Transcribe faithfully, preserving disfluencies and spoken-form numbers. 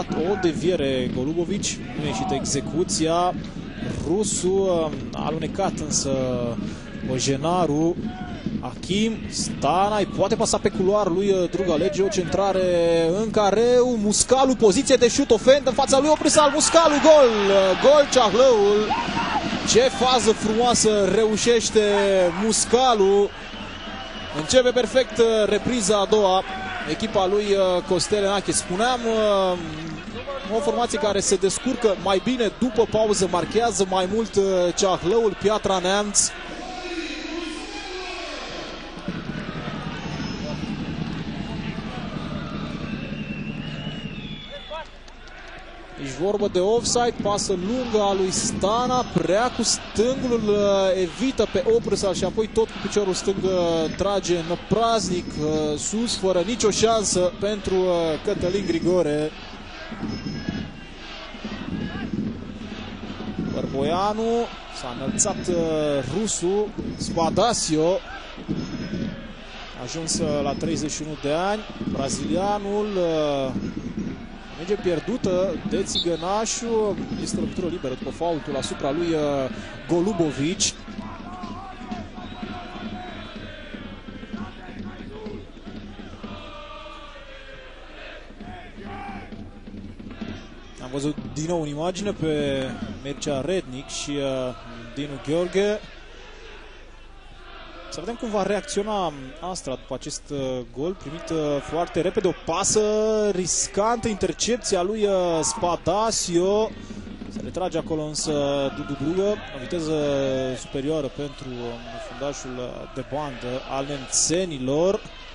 încercat o deviere Golubovici, nu a ieșit execuția. Rusul a alunecat însă Ojenaru. Achim, Stanai poate pasa pe culoar lui Drugalege, o centrare în careu, Muscalu, poziție de șut, ofendă în fața lui Oprisal, Muscalu, gol! Gol Ceahlăul. Ce fază frumoasă reușește Muscalu. Începe perfect repriza a doua. Echipa lui Costel Enache. Spuneam, o formație care se descurcă mai bine după pauză, marchează mai mult Ceahlăul, Piatra Neamț. Ești vorbă de offside, pasă lungă a lui Stana, prea cu stângul, evită pe Oprisal și apoi tot cu piciorul stâng trage în praznic sus, fără nicio șansă pentru Cătălin Grigore. Bărboianu, s-a înălțat rusul, Spadasio, ajuns la treizeci și unu de ani, brazilianul. Mege pierdută de Țigănașu, este lovitură liberă după faultul asupra lui Golubovici. Am văzut din nou în imagine pe Mircea Rednic și Dinu Gheorghe. Să vedem cum va reacționa Astra după acest gol primit foarte repede. O pasă riscantă, intercepția lui Spadasio. Se retrage acolo însă Dudu Drugă. O viteză superioară pentru fundașul de bandă al nemțenilor.